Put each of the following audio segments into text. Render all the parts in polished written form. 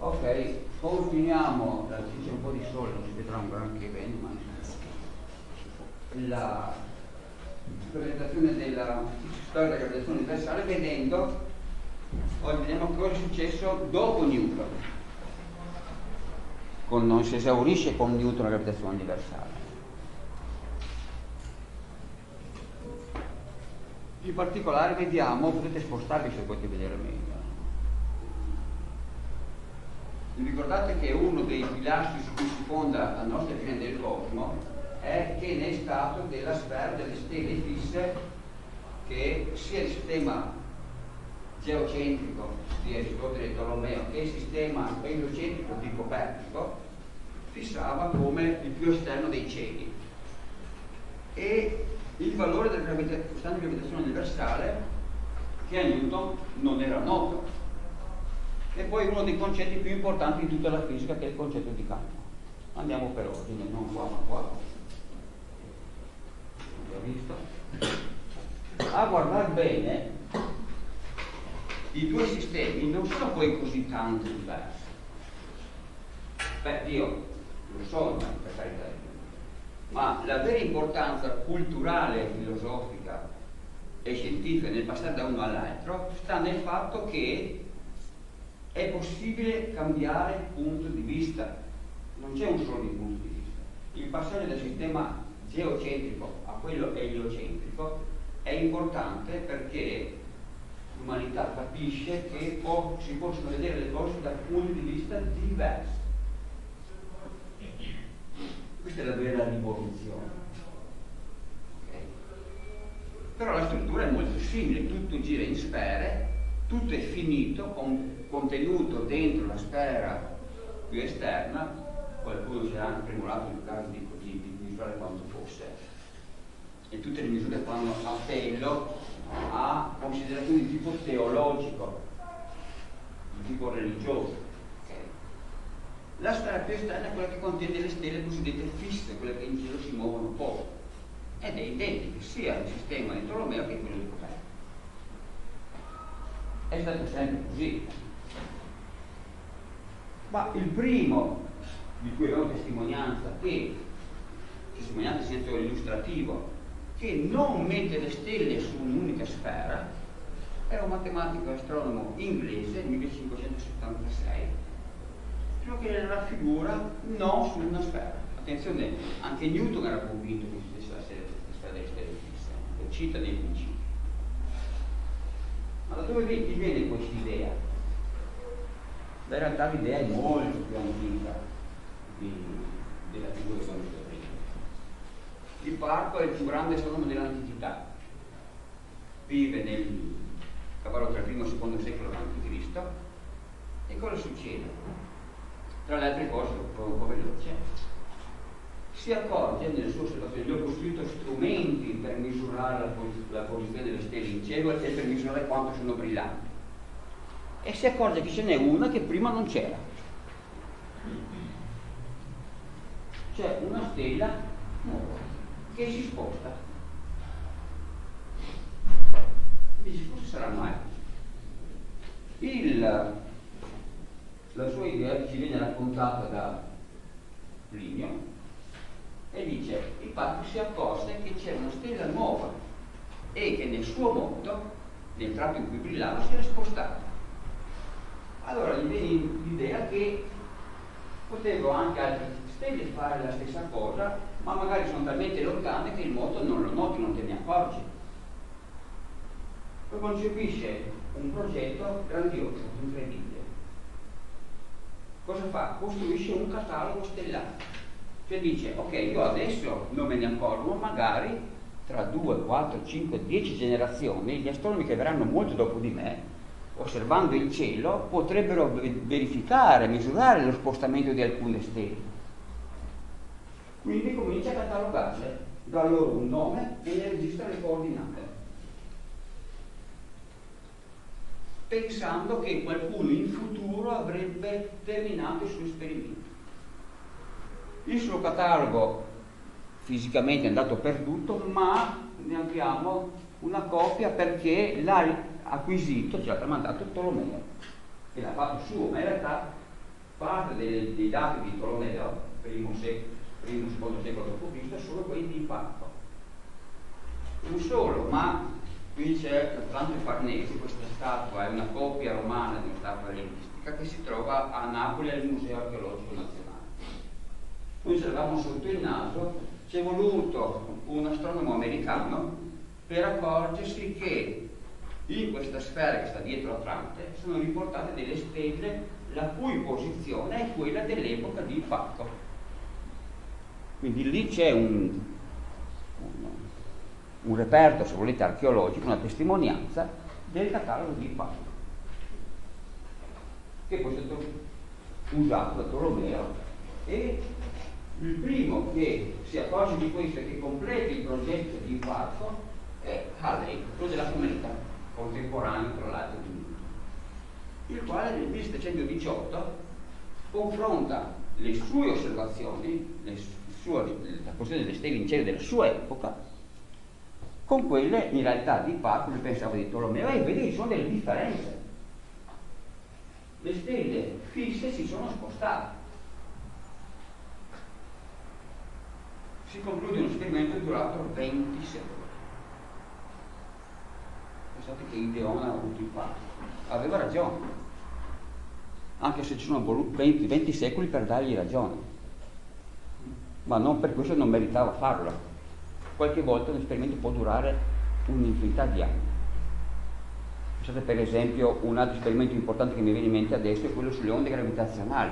Ok, continuiamo, c'è un po' di sole, non si vedrà un granché bene, ma la presentazione della storia della gravitazione universale oggi vediamo cosa è successo dopo Newton, non si esaurisce con Newton la gravitazione universale. In particolare vediamo, potete spostarvi se potete vedere meglio. Vi ricordate che uno dei pilastri su cui si fonda la nostra visione del cosmo è che ne è stato della sfera delle stelle fisse, che sia il sistema geocentrico di Aristotele e Tolomeo che il sistema eliocentrico di Copernico fissava come il più esterno dei cieli, e il valore della costante di gravitazione universale che a Newton non era noto. E poi uno dei concetti più importanti di tutta la fisica, che è il concetto di campo. Andiamo per ordine, non qua ma qua. L'ho visto? A guardare bene, i due sistemi non sono poi così tanto diversi. Beh, io lo so, per carità di Dio, ma la vera importanza culturale, filosofica e scientifica nel passare da uno all'altro sta nel fatto che è possibile cambiare punto di vista, non c'è un solo punto di vista. Il passaggio dal sistema geocentrico a quello eliocentrico è importante perché l'umanità capisce che si possono vedere le cose da punti di vista diversi. Questa è la vera rivoluzione. Okay. Però la struttura è molto simile, tutto gira in sfere, tutto è finito, contenuto dentro la sfera più esterna. Qualcuno si è anche premurato in caso di misurare quanto fosse, e tutte le misure fanno appello a considerazioni di tipo teologico, di tipo religioso. Okay. La sfera più esterna è quella che contiene le stelle cosiddette fisse, quelle che in cielo si muovono poco, ed è identica sia al sistema di Tolomeo che quello di Copernico. È stato sempre così. Ma il primo di cui abbiamo testimonianza in senso illustrativo, che non mette le stelle su un'unica sfera, è un matematico e astronomo inglese del 1576, che le raffigura non su una sfera. Attenzione, anche Newton era convinto che esistesse la sfera delle stelle fisse, lo cita nei principi. Ma da dove vi viene questa idea? In realtà l'idea è molto più antica della figura che abbiamo visto prima. Ipparco è il più grande astronomo dell'antichità, vive nel cavallo tra il primo e il secondo secolo a.C. e cosa succede? Tra le altre cose, un po' veloce, si accorge nelle sue osservazioni, lui ha costruito strumenti per misurare la posizione delle stelle in cielo e per misurare quanto sono brillanti, e si accorge che ce n'è una che prima non c'era. C'è una stella nuova che si sposta. Dice, cosa sarà mai? La sua idea ci viene raccontata da Plinio, e dice: Ipparco si accorse che c'era una stella nuova e che nel suo moto, nel tratto in cui brillava, si era spostata. Allora gli viene l'idea che potevano anche altre stelle fare la stessa cosa, ma magari sono talmente lontane che il moto non lo noti, non te ne accorgi. Poi concepisce un progetto grandioso, incredibile. Cosa fa? Costruisce un catalogo stellare. Cioè dice, ok, io adesso non me ne accorgo, ma magari tra 2, 4, 5, 10 generazioni gli astronomi che verranno molto dopo di me, osservando il cielo, potrebbero verificare, misurare lo spostamento di alcune stelle. Quindi comincia a catalogarle, dà loro un nome e ne registra le coordinate, pensando che qualcuno in futuro avrebbe terminato il suo esperimento. Il suo catalogo fisicamente è andato perduto, ma ne abbiamo una copia perché l'ha acquisito, ce l'ha tramandato Tolomeo, e l'ha fatto suo, ma in realtà parte dei dati di Tolomeo, secondo secolo d.C., sono quelli di impatto. Non solo, ma qui c'è l'Atlante Farnesi, questa statua è una copia romana di una statua ellenistica che si trova a Napoli al Museo Archeologico Nazionale. Noi ce l'avevamo sotto il naso, ci è voluto un astronomo americano per accorgersi che in questa sfera che sta dietro Atlante sono riportate delle stelle la cui posizione è quella dell'epoca di impatto. Quindi lì c'è un reperto, se volete, archeologico, una testimonianza del catalogo di impatto, che poi è stato usato da Tolomeo, e il primo che si accorge di questo e che completa il progetto di impatto è Halley, quello della cometa, contemporaneo tra l'altro di Newton, il quale nel 1718 confronta le sue osservazioni, la posizione delle stelle in cielo della sua epoca, con quelle in realtà di impatto, lui pensava di Tolomeo, e vede che ci sono delle differenze. Le stelle fisse si sono spostate. Si conclude un esperimento durato 20 secoli. Pensate che Ideone ha avuto impatto. Aveva ragione, anche se ci sono voluti 20 secoli per dargli ragione, ma non per questo non meritava farlo. Qualche volta un esperimento può durare un'infinità di anni. Pensate per esempio, un altro esperimento importante che mi viene in mente adesso è quello sulle onde gravitazionali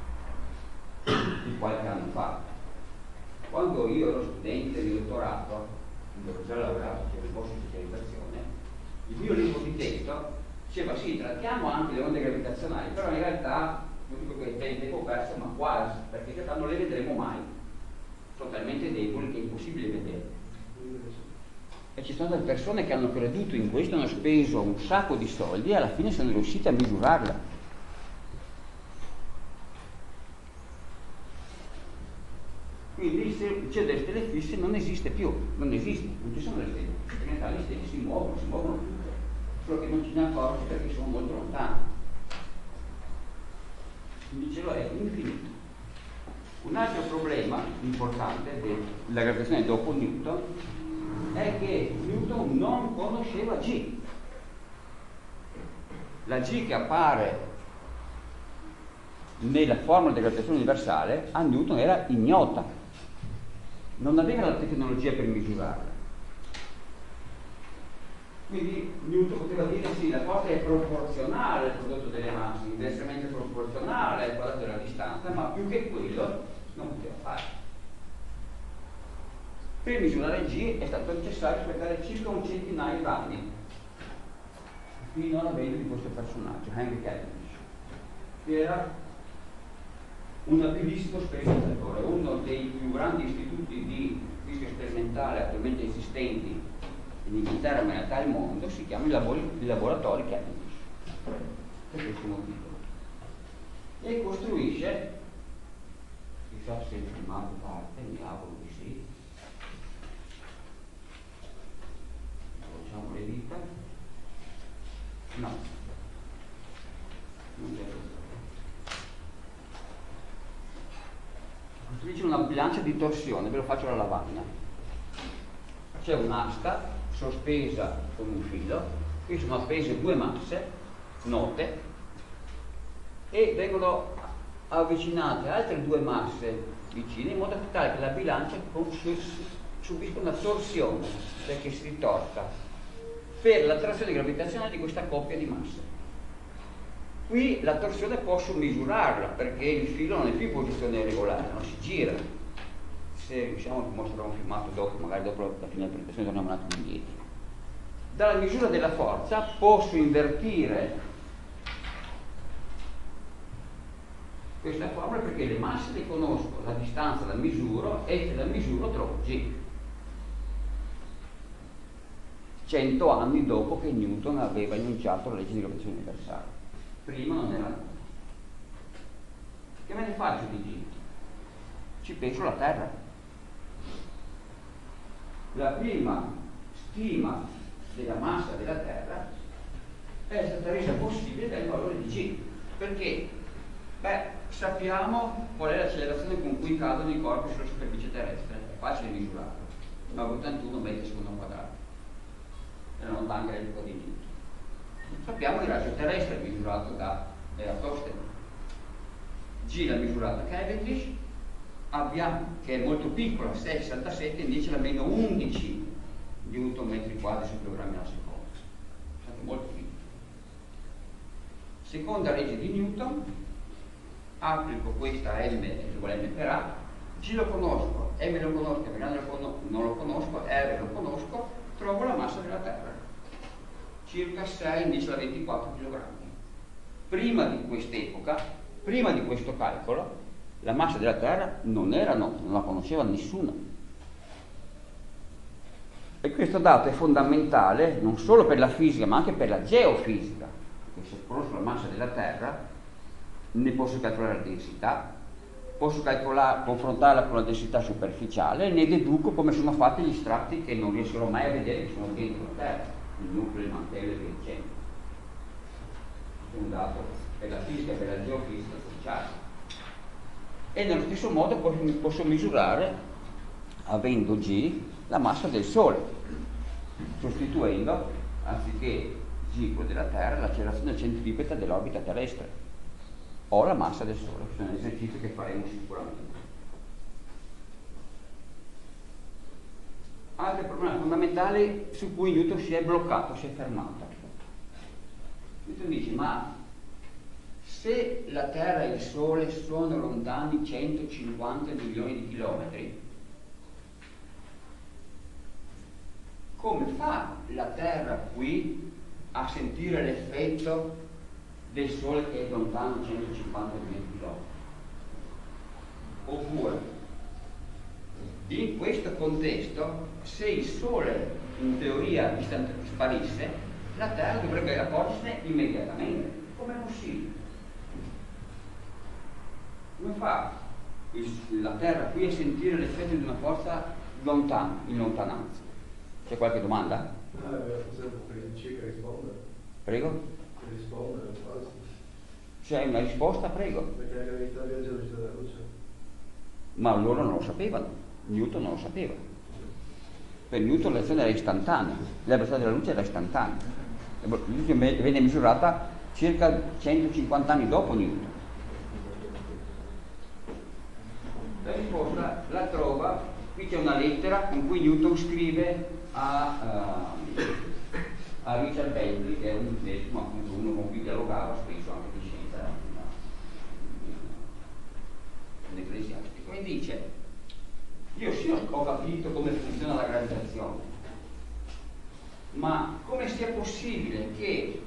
di qualche anno fa. Quando io ero studente di dottorato, ero già laureato, c'era il corso di specializzazione, il mio libro di testo diceva sì, trattiamo anche le onde gravitazionali, però in realtà, non dico che è tempo perso, ma quasi, perché in realtà non le vedremo mai, sono talmente deboli che è impossibile vederle. E ci sono delle persone che hanno creduto in questo, hanno speso un sacco di soldi e alla fine sono riusciti a misurarla. Quindi il cielo delle stelle fisse non esiste più, non esiste, non ci sono le stelle. In realtà le stelle si muovono tutte, solo che non ce ne accorgi perché sono molto lontane. Quindi il cielo è infinito. Un altro problema importante della gravitazione dopo Newton è che Newton non conosceva G. La G che appare nella formula della gravitazione universale a Newton era ignota. Non aveva la tecnologia per misurarla. Quindi Newton poteva dire sì, la forza è proporzionale al prodotto delle masse, inversamente proporzionale al quadrato della distanza, ma più che quello non poteva fare. Per misurare G è stato necessario aspettare circa un centinaio d'anni, fino all'avvento di questo personaggio, Henry Cavendish, che era un abilissimo sperimentatore, uno dei più grandi istituti di fisica sperimentale attualmente esistenti in Inghilterra, ma in realtà al mondo, si chiama il laboratorio Cavendish, per questo motivo. E costruisce, chissà se il filmato parte, mi auguro di sì, facciamo le dita, no, non c'è. Costruisce una bilancia di torsione, ve lo faccio alla lavagna. C'è un'asta sospesa con un filo, qui sono appese due masse note e vengono avvicinate altre due masse vicine in modo tale che la bilancia subisca una torsione, perché si ritorta per l'attrazione gravitazionale di questa coppia di masse. Qui la torsione posso misurarla perché il filo non è più in posizione regolare, non si gira. Se riusciamo, vi mostrerò un filmato dopo, magari dopo la fine della presentazione torniamo un attimo indietro. Dalla misura della forza posso invertire questa formula perché le masse le conosco, la distanza la misuro e se la misuro trovo G. 100 anni dopo che Newton aveva enunciato la legge di gravitazione universale. Prima non era nulla. Che me ne faccio di G? Ci penso la Terra. La prima stima della massa della Terra è stata resa possibile dal valore di G. Perché? Beh, sappiamo qual è l'accelerazione con cui cadono i corpi sulla superficie terrestre, è facile misurarlo. 981 metri secondo quadrato. E non dà anche l'epoca di Newton. Sappiamo il raggio terrestre misurato da Eratostene. G l'ha misurato Cavendish, abbiamo, che è molto piccola, 6,67, invece la meno 11 Newton metri quadri su kg al secondo. È stato molto piccolo. Seconda legge di Newton, applico questa M è uguale a M per A, G lo conosco, M lo conosco, M non lo conosco, R lo conosco, trovo la massa della Terra, circa 6 invece la 24 kg. Prima di quest'epoca, prima di questo calcolo, la massa della Terra non era nota, non la conosceva nessuno. E questo dato è fondamentale non solo per la fisica ma anche per la geofisica, perché se conosco la massa della Terra ne posso calcolare la densità, posso confrontarla con la densità superficiale e ne deduco come sono fatti gli strati che non riescono mai a vedere, che sono dentro la Terra, il nucleo, il mantello e via dicendo. Questo è un dato per la fisica e per la geofisica sociale. E nello stesso modo posso misurare, avendo G, la massa del Sole, sostituendo, anziché G quello della Terra, l'accelerazione centripeta dell'orbita terrestre o la massa del Sole. Questo è un esercizio che faremo sicuramente. Altri problemi fondamentali su cui Newton si è bloccato, si è fermato. Newton dice, ma se la Terra e il Sole sono lontani 150 milioni di chilometri, come fa la Terra qui a sentire l'effetto del Sole che è lontano 150 milioni di chilometri? Oppure, in questo contesto, se il Sole in teoria sparisse, la Terra dovrebbe accorgersene immediatamente. Come è possibile? Come fa la Terra qui a sentire l'effetto di una forza lontana, in lontananza? C'è qualche domanda? Prego? C'è una risposta, prego. Perché la gravità viaggia alla velocità della luce. Ma loro non lo sapevano, Newton non lo sapeva. Per Newton l'azione era istantanea, la velocità della luce era istantanea. La luce venne misurata circa 150 anni dopo Newton. La risposta la trova, qui c'è una lettera in cui Newton scrive a Richard Bentley, che è un decimo, appunto uno con cui dialogava spesso anche di scienza ecclesiastico, e dice: io sì ho capito come funziona la gravitazione, ma come sia possibile che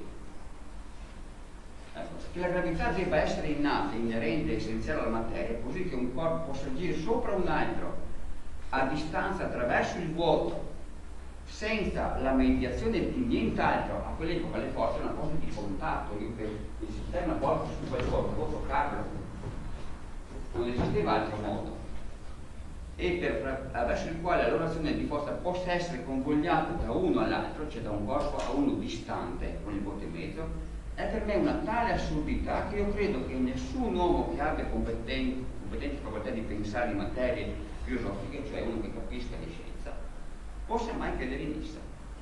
la gravità debba essere innata, inerente, essenziale alla materia, così che un corpo possa agire sopra un altro a distanza attraverso il vuoto senza la mediazione di nient'altro. A quell'epoca le forze erano una cosa di contatto, il sistema forza su quel corpo può toccarlo, non esisteva altro modo, e verso il quale la loro azione di forza possa essere convogliata da uno all'altro, cioè da un corpo a uno distante con il vuoto in mezzo, è per me una tale assurdità che io credo che nessun uomo che abbia competenti facoltà di pensare in materie filosofiche, cioè uno che capisca di scienza, possa mai credere in essa.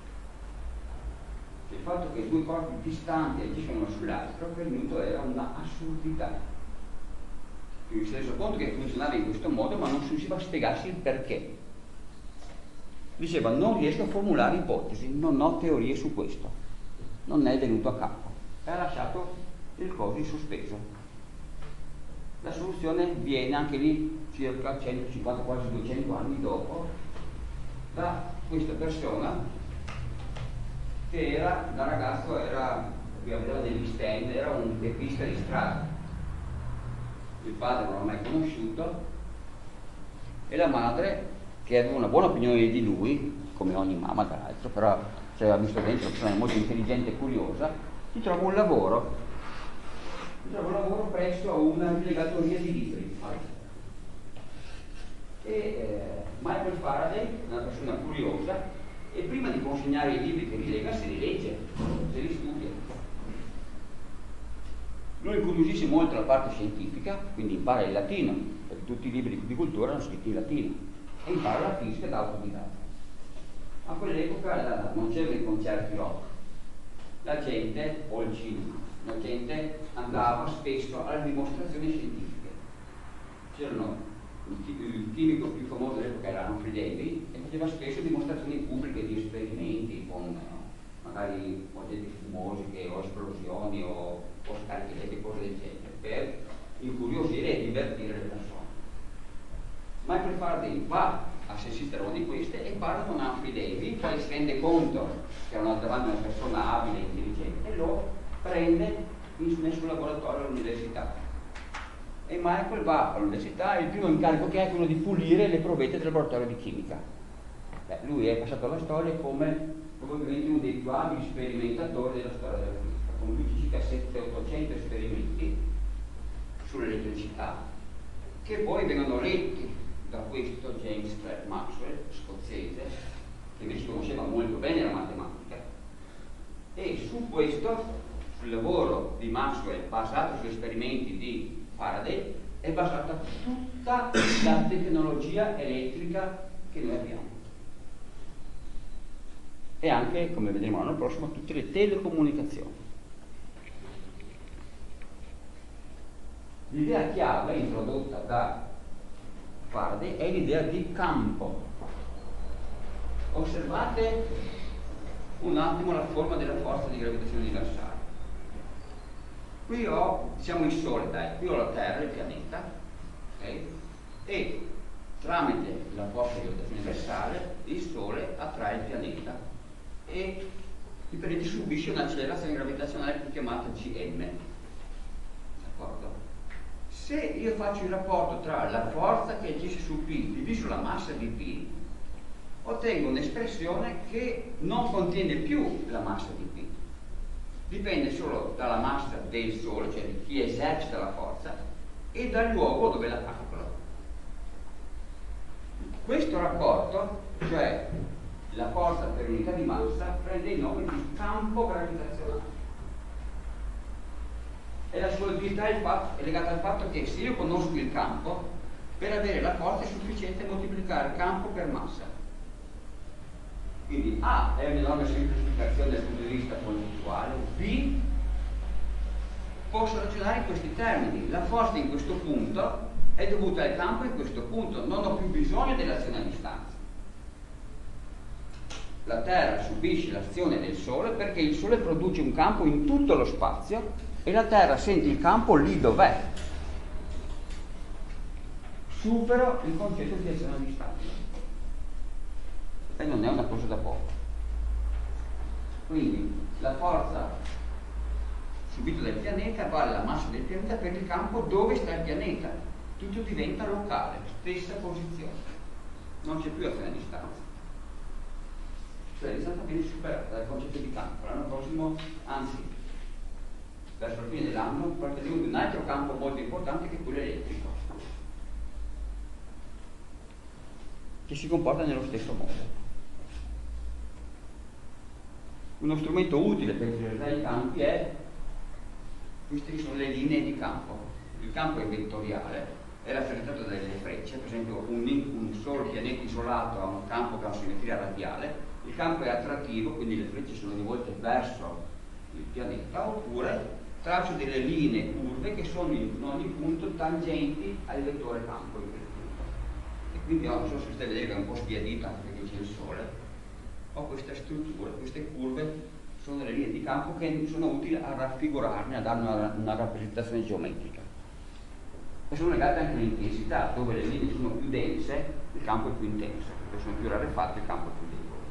Il fatto che due corpi distanti agiscono uno sull'altro per Newton era una assurdità. Quindi si è reso conto che funzionava in questo modo, ma non riusciva a spiegarsi il perché. Diceva: non riesco a formulare ipotesi, non ho teorie su questo, non è venuto a capo, e ha lasciato il coso in sospeso. La soluzione viene anche lì circa 150, quasi 200 anni dopo, da questa persona che era, da ragazzo aveva degli stand, era un tepista di strada. Il padre non l'ha mai conosciuto e la madre, che aveva una buona opinione di lui, come ogni mamma tra l'altro, però ci aveva visto dentro una persona molto intelligente e curiosa, gli trova un lavoro presso una impiegatoria di libri. E Michael Faraday, una persona curiosa, e prima di consegnare i libri che rilega se li legge, se li studia. Lo incuriosisce molto la parte scientifica, quindi impara il latino, perché tutti i libri di cultura erano scritti in latino, e impara la fisica da autodidatta. A quell'epoca non c'erano i concerti rock, la gente, o il cinema, la gente andava spesso alle dimostrazioni scientifiche. C'erano il chimico più famoso dell'epoca era Humphrey Davy e faceva spesso dimostrazioni pubbliche di esperimenti con magari oggetti fumosi o esplosioni o scarichi elettriche, cose del genere, per incuriosire e divertire le persone. Michael Faraday va a assistere a una di queste e parla con Humphrey Davy, poi si rende conto che era davanti a una persona abile e intelligente e lo prende nel suo laboratorio all'università. E Michael va all'università e il primo incarico che ha è quello di pulire le provette del laboratorio di chimica. Lui è passato alla storia come probabilmente uno dei più abili sperimentatori della storia della fisica, con lui circa 700-800 esperimenti sull'elettricità, che poi vengono letti da questo James Clerk Maxwell, scozzese, che invece conosceva molto bene la matematica, e su questo, sul lavoro di Maxwell basato sugli esperimenti di Faraday, è basata tutta la tecnologia elettrica che noi abbiamo. E anche, come vedremo l'anno prossimo, tutte le telecomunicazioni. L'idea chiave introdotta da Faraday è l'idea di campo. Osservate un attimo la forma della forza di gravitazione universale. Qui ho, diciamo, il Sole, qui ho la Terra, il pianeta, okay? E tramite la forza di gravitazione universale il Sole attrae il pianeta e il pianeta subisce un'accelerazione gravitazionale chiamata Gm. D'accordo? Se io faccio il rapporto tra la forza che agisce su P diviso la massa di P, ottengo un'espressione che non contiene più la massa di P. Dipende solo dalla massa del Sole, cioè di chi esercita la forza, e dal luogo dove la calcola. Questo rapporto, cioè la forza per unità di massa, prende il nome di campo gravitazionale. E la sua utilità è legata al fatto che se io conosco il campo, per avere la forza è sufficiente moltiplicare il campo per massa. Quindi A è un'enorme semplificazione dal punto di vista concettuale, B posso ragionare in questi termini: la forza in questo punto è dovuta al campo in questo punto, non ho più bisogno dell'azione a distanza. La Terra subisce l'azione del Sole perché il Sole produce un campo in tutto lo spazio e la Terra sente il campo lì dov'è. Supero il concetto di azione a distanza. E non è una cosa da poco. Quindi la forza subita dal pianeta vale la massa del pianeta per il campo dove sta il pianeta. Tutto diventa locale, stessa posizione. Non c'è più azione a distanza. Cioè la distanza viene superata dal concetto di campo. L'anno prossimo, anzi, verso la fine dell'anno, parleremo di un altro campo molto importante che è quello elettrico, che si comporta nello stesso modo. Uno strumento utile per visualizzare i campi è, queste sono le linee di campo. Il campo è vettoriale, è rappresentato dalle frecce, per esempio un solo pianeta isolato ha un campo che ha una simmetria radiale, il campo è attrattivo, quindi le frecce sono rivolte verso il pianeta, oppure traccio delle linee curve che sono in ogni punto tangenti al vettore campo in quel punto. E quindi non so se stai vedendo che è un po' sbiadito anche perché c'è il Sole. Ho questa struttura, queste curve sono delle linee di campo che sono utili a raffigurarne, a dare una rappresentazione geometrica. E sono legate anche all'intensità, dove le linee sono più dense, il campo è più intenso, perché sono più rarefatte, il campo è più debole.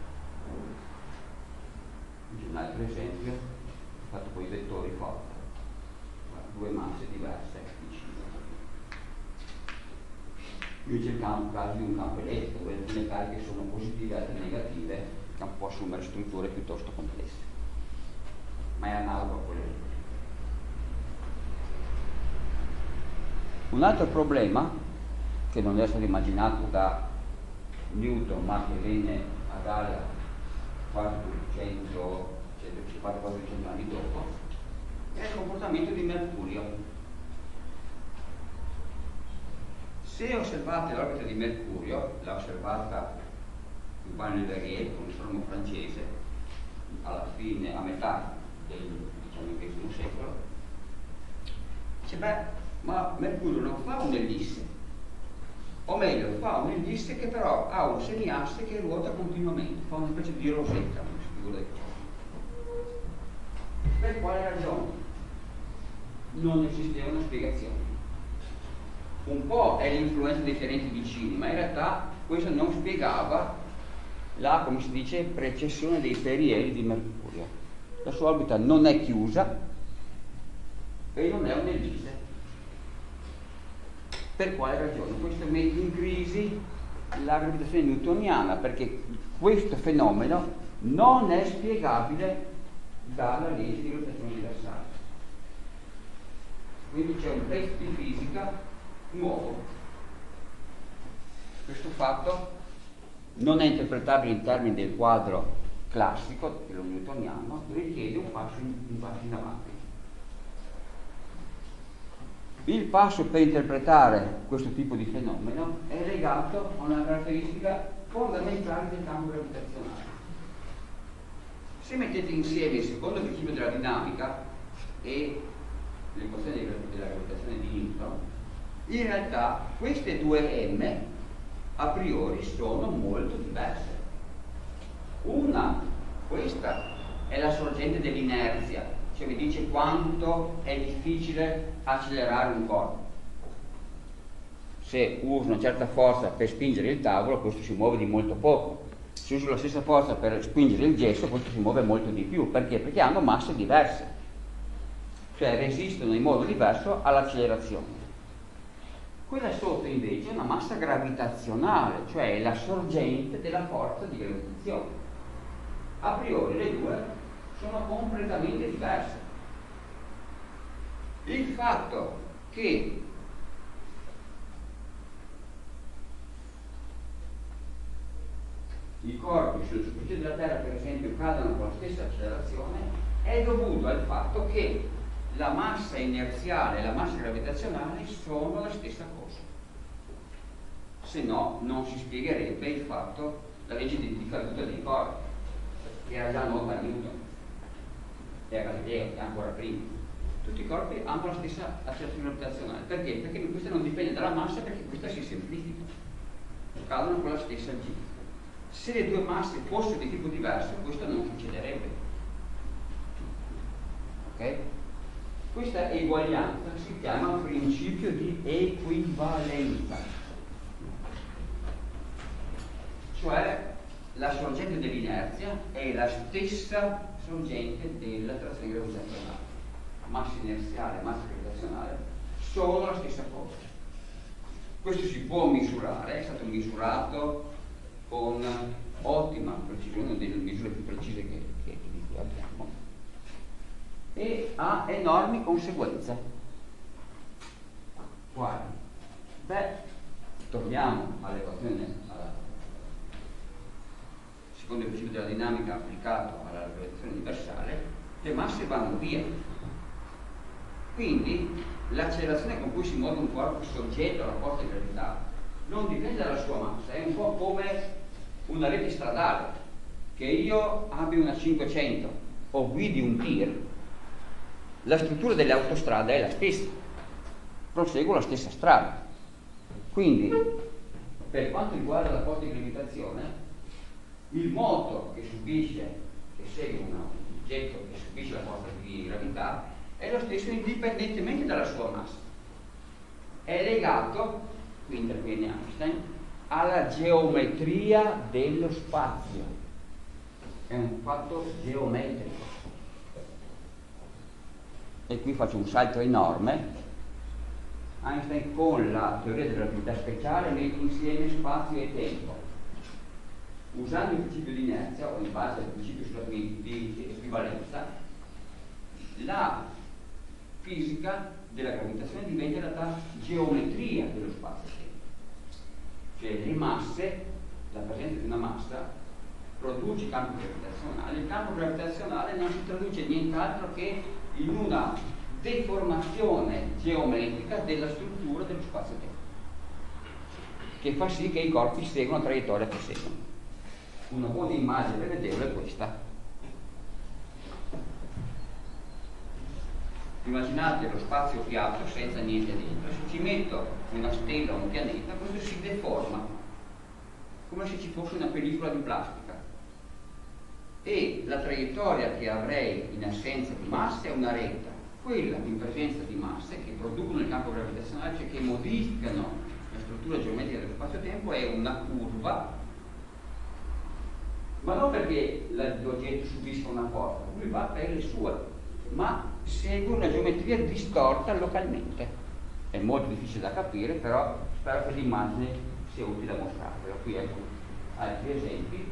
Un altro esempio, ho fatto con i vettori forti, due masse diverse vicine. Qui c'è il caso di un campo elettrico, dove alcune cariche sono positive e altre negative, il campo può assumere strutture piuttosto complesse, ma è analogo a quello elettrico. Un altro problema, che non è stato immaginato da Newton, ma che venne a galla 400 anni dopo, è il comportamento di Mercurio. Se osservate l'orbita di Mercurio, l'ha osservata Urbain Le Verrier, un astronomo francese, alla fine, a metà del XIX secolo, dice, beh, ma Mercurio non fa un'ellisse, o meglio, fa un'ellisse che però ha un semiasse che ruota continuamente, fa una specie di rosetta, non si figura di cosa. Per quale ragione? Non esisteva una spiegazione. Un po' è l'influenza dei pianeti vicini, ma in realtà questo non spiegava la, come si dice, precessione dei perieli di Mercurio. La sua orbita non è chiusa e non è un'ellisse. Per quale ragione? Questo mette in crisi la gravitazione newtoniana, perché questo fenomeno non è spiegabile dalla legge di gravitazione universale. Quindi c'è un test di fisica nuovo. Questo fatto non è interpretabile in termini del quadro classico, quello newtoniano, richiede un passo in avanti. Il passo per interpretare questo tipo di fenomeno è legato a una caratteristica fondamentale del campo gravitazionale. Se mettete insieme il secondo principio della dinamica e l'equazione della gravitazione di Newton, in realtà queste due M a priori sono molto diverse. Questa è la sorgente dell'inerzia, cioè vi dice quanto è difficile accelerare un corpo. Se uso una certa forza per spingere il tavolo, questo si muove di molto poco. Se uso la stessa forza per spingere il gesso, questo si muove molto di più. Perché? Perché hanno masse diverse, cioè resistono in modo diverso all'accelerazione. Quella sotto invece è una massa gravitazionale, cioè è la sorgente della forza di gravitazione. A priori le due sono completamente diverse. Il fatto che i corpi sulla superficie della Terra, per esempio, cadano con la stessa accelerazione è dovuto al fatto che la massa inerziale e la massa gravitazionale sono la stessa cosa. Se no, non si spiegherebbe il fatto, la legge di caduta dei corpi, che era già nota a Newton e a Galileo, e ancora prima. Tutti i corpi hanno la stessa accelerazione gravitazionale. Perché? Perché questa non dipende dalla massa, perché questa si semplifica. Cadono con la stessa G. Se le due masse fossero di tipo diverso, questo non succederebbe. Ok? Questa eguaglianza si chiama principio di equivalenza, cioè la sorgente dell'inerzia è la stessa sorgente dell'attrazione gravitazionale. Massa inerziale e massa gravitazionale sono la stessa cosa. Questo si può misurare, è stato misurato con ottima precisione, delle misure più precise che di cui abbiamo, e ha enormi conseguenze. Quali? Beh, torniamo all'equazione, al secondo principio della dinamica applicato alla gravitazione universale. Le masse vanno via, quindi l'accelerazione con cui si muove un corpo soggetto alla forza di gravità non dipende dalla sua massa, è un po' come una rete stradale, che io abbia una 500 o guidi un tir, la struttura delle autostrade è la stessa, proseguo la stessa strada. Quindi, per quanto riguarda la forza di gravitazione, il moto che segue un oggetto che subisce la forza di gravità è lo stesso indipendentemente dalla sua massa. È legato, qui interviene Einstein, alla geometria dello spazio. È un fatto geometrico. E qui faccio un salto enorme. Einstein con la teoria della relatività speciale mette insieme spazio e tempo. Usando il principio di inerzia, o in base al principio di equivalenza, la fisica della gravitazione diventa in realtà geometria dello spazio-tempo. Cioè le masse, la presenza di una massa produce campo gravitazionale. Il campo gravitazionale non si traduce nient'altro che in una deformazione geometrica della struttura dello spazio-tempo, che fa sì che i corpi seguano la traiettoria che seguono. Una buona immagine per vederlo è questa. Immaginate lo spazio piatto senza niente dentro. Se ci metto una stella o un pianeta, questo si deforma come se ci fosse una pellicola di plastica, e la traiettoria che avrei in assenza di masse è una retta. Quella in presenza di masse che producono il campo gravitazionale, cioè che modificano la struttura geometrica dello spazio-tempo, è una curva, ma non perché l'oggetto subisca una forza, lui va per le sue, ma segue una geometria distorta localmente. È molto difficile da capire, però spero che l'immagine sia utile a mostrarvelo. Qui ecco altri esempi.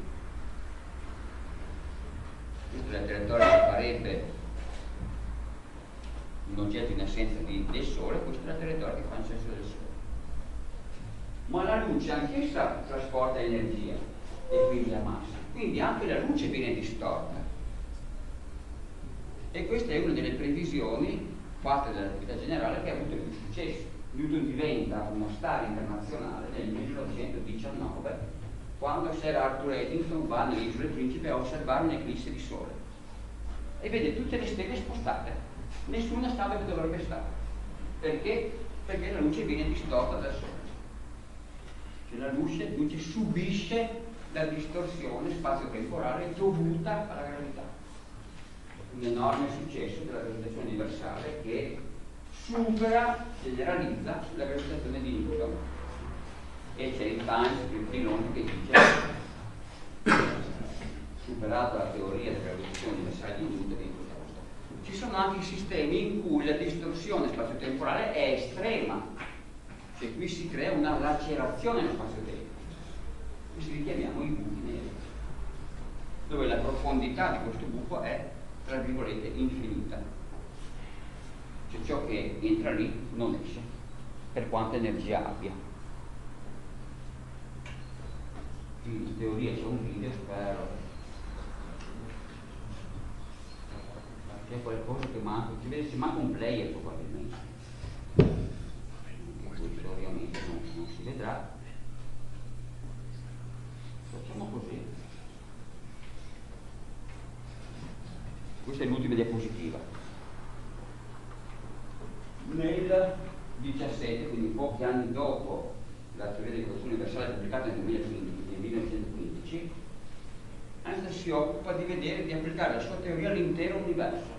Questa è la traiettoria che farebbe un oggetto in assenza del Sole, questa è la traiettoria che fa in assenza del Sole. Ma la luce anch'essa trasporta energia e quindi la massa, quindi anche la luce viene distorta. E questa è una delle previsioni fatte dall'attività generale che ha avuto più successo. Newton diventa una star internazionale nel 1919, quando Sir Arthur Eddington va nelle Isole Principe a osservare un'eclisse di Sole e vede tutte le stelle spostate, nessuna sta dove dovrebbe stare. Perché? Perché la luce viene distorta dal Sole. Cioè la luce subisce la distorsione spazio-temporale dovuta alla gravità. Un enorme successo della gravitazione universale che supera, generalizza la gravitazione di Newton. E c'è il Times, il filone che dice, superata la teoria della gravitazione universale di Newton, in questa cosa. Ci sono anche sistemi in cui la distorsione spazio-temporale è estrema, cioè qui si crea una lacerazione nello spazio-tempo. Questi li chiamiamo i buchi neri, dove la profondità di questo buco è, tra virgolette, infinita. Cioè ciò che entra lì non esce, per quanta energia abbia. In teoria c'è un video, spero. C'è qualcosa che manca, ci vede se manca un player probabilmente. Questo ovviamente non si vedrà. Facciamo così. Questa è l'ultima diapositiva. Nel 17, quindi pochi anni dopo la teoria dell'equazione universale pubblicata nel 1915, Einstein si occupa di vedere, di applicare la sua teoria all'intero universo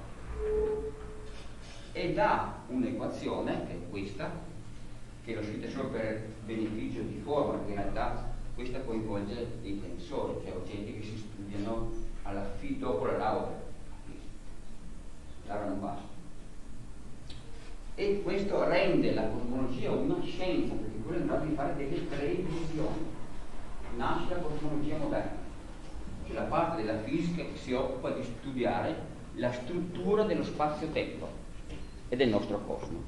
e dà un'equazione, che è questa, che l'ho scritta solo per beneficio di forma, perché in realtà questa coinvolge dei tensori, cioè oggetti che si studiano dopo la laurea. Laurea non basta. E questo rende la cosmologia una scienza, perché quello è in grado di fare delle previsioni. Nasce la cosmologia moderna, cioè la parte della fisica che si occupa di studiare la struttura dello spazio-tempo e del nostro cosmo.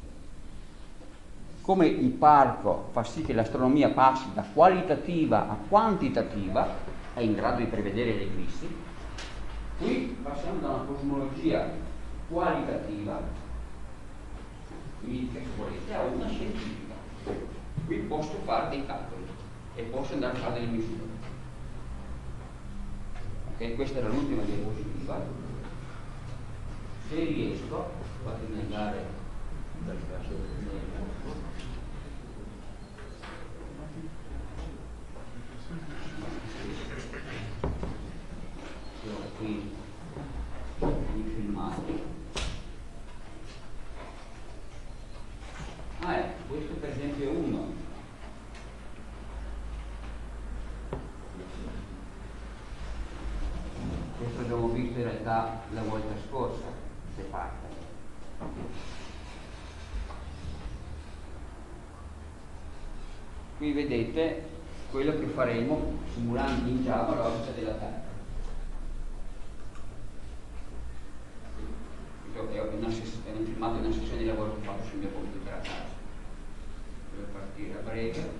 Come il parco fa sì che l'astronomia passi da qualitativa a quantitativa, è in grado di prevedere le eclissi, qui passiamo da una cosmologia qualitativa, mitica se volete, a una scientifica. Qui posso fare dei calcoli e posso andare a fare delle misure. Ok, questa era l'ultima diapositiva. Se riesco, fatemi andare dal caso qui i filmati. Questo per esempio è uno. Questo abbiamo visto in realtà la volta scorsa, se parte. Qui vedete quello che faremo simulando in Java l'orbita della Terra. Questo è un filmato di una sessione di lavoro che ho fatto sul mio computer a casa. Per partire a breve, se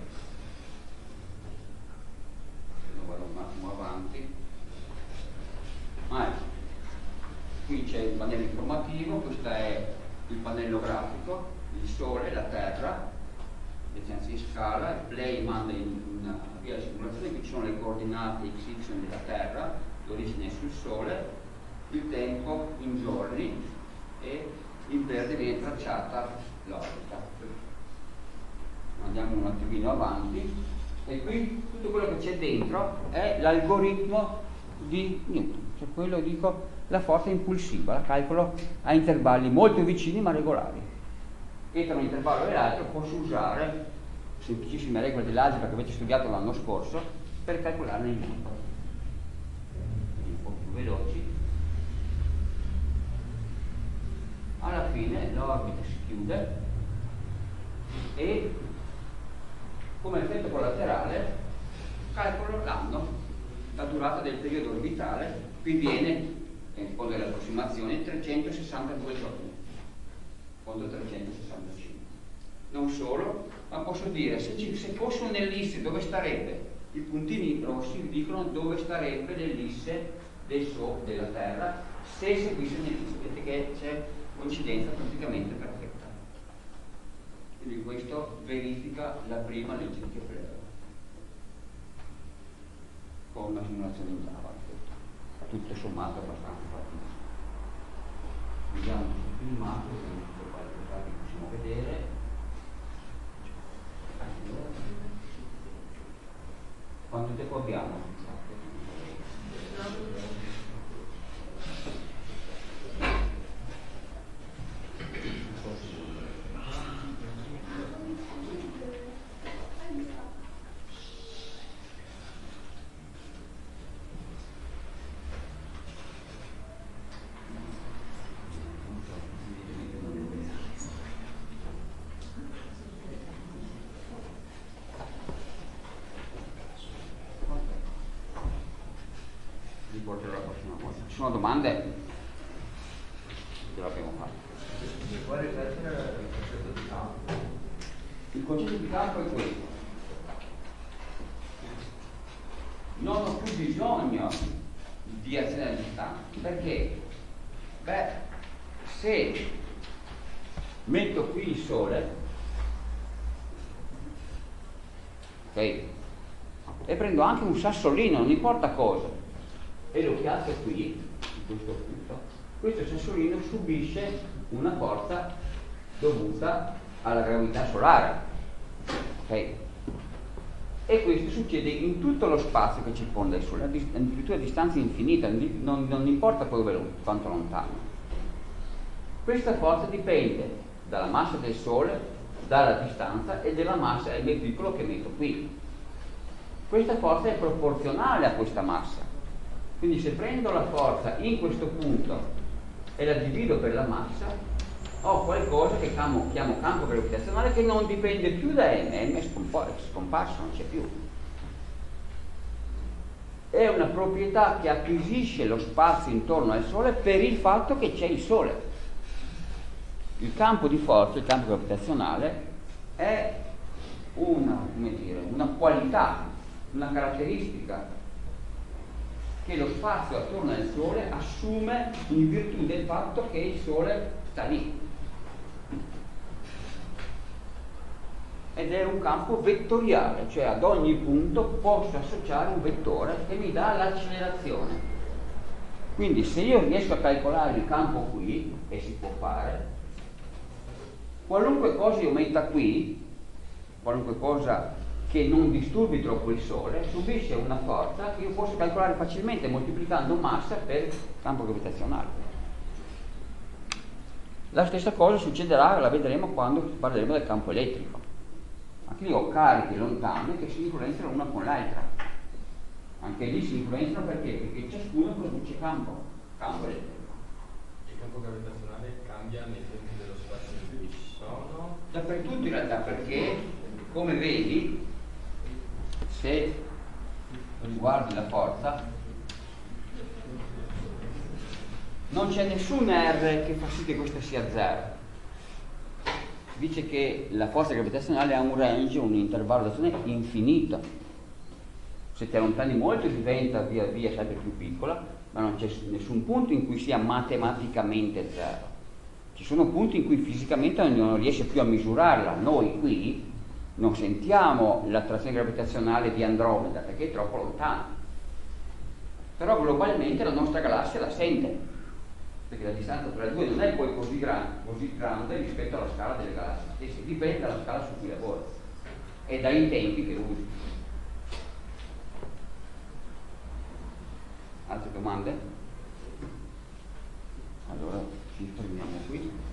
no vado un attimo avanti. Qui c'è pannello informativo, questo è il pannello grafico, il Sole, la Terra, si scala, il play manda in via la simulazione, qui ci sono le coordinate x, y della Terra, l'origine è sul Sole, il tempo in giorni e in verde viene tracciata l'orbita. Andiamo un attimino avanti e qui tutto quello che c'è dentro è l'algoritmo di Newton, cioè quello, dico, la forza impulsiva, la calcolo a intervalli molto vicini ma regolari. E tra un intervallo e l'altro posso usare semplicissime regole dell'algebra che avete studiato l'anno scorso per calcolarne il numero. Quindi un po' più veloci. Alla fine l'orbita si chiude e come effetto collaterale calcolo l'anno, la durata del periodo orbitale, qui viene, in fondo alle approssimazioni, 362 giorni, fondo 365. Non solo, ma posso dire, se fosse un'ellisse dove starebbe? I puntini rossi dicono dove starebbe l'ellisse della Terra se seguisse un'ellisse, vedete che c'è coincidenza praticamente perfetta. Quindi questo verifica la prima legge di Kepler con una simulazione in Java, tutto sommato abbastanza facile. Vediamo sul filmato, qualcosa che possiamo vedere. Quanto tempo abbiamo? Ci sono domande? Ce l'abbiamo fatta. Quale riflette il concetto di campo? Il concetto di campo è questo. Non ho più bisogno di azione a distanza. Perché? Beh, se metto qui il Sole, ok, e prendo anche un sassolino, non importa cosa, e lo piazzo qui, in questo punto, questo sassolino subisce una forza dovuta alla gravità solare, ok? E questo succede in tutto lo spazio che circonda il Sole, addirittura a distanza infinita, non importa poi quanto lontano. Questa forza dipende dalla massa del Sole, dalla distanza e della massa del mio piccolo che metto qui. Questa forza è proporzionale a questa massa. Quindi se prendo la forza in questo punto e la divido per la massa, ho qualcosa che chiamo campo gravitazionale che non dipende più da m è scomparso, non c'è più. È una proprietà che acquisisce lo spazio intorno al Sole per il fatto che c'è il Sole. Il campo di forza, il campo gravitazionale, è una qualità, una caratteristica che lo spazio attorno al Sole assume in virtù del fatto che il Sole sta lì. Ed è un campo vettoriale, cioè ad ogni punto posso associare un vettore che mi dà l'accelerazione. Quindi se io riesco a calcolare il campo qui, e si può fare, qualunque cosa io metta qui, qualunque cosa che non disturbi troppo il Sole, subisce una forza che io posso calcolare facilmente moltiplicando massa per campo gravitazionale. La stessa cosa succederà, la vedremo quando parleremo del campo elettrico. Anche lì ho cariche lontane che si influenzano l'una con l'altra. Anche lì si influenzano perché ciascuno produce campo elettrico. Il campo gravitazionale cambia nei tempi dello spazio in cui ci sono? Dappertutto in realtà, perché come vedi, se riguardi la forza, non c'è nessun R che fa sì che questa sia 0. Dice che la forza gravitazionale ha un range, un intervallo d'azione infinito. Se ti allontani molto diventa via via sempre più piccola, ma non c'è nessun punto in cui sia matematicamente zero. Ci sono punti in cui fisicamente non riesce più a misurarla. Noi qui non sentiamo l'attrazione gravitazionale di Andromeda perché è troppo lontana, però globalmente la nostra galassia la sente, perché la distanza tra le due non è poi così grande rispetto alla scala delle galassie stesse, dipende dalla scala su cui lavora e dai tempi che usi. Altre domande? Allora ci fermiamo qui.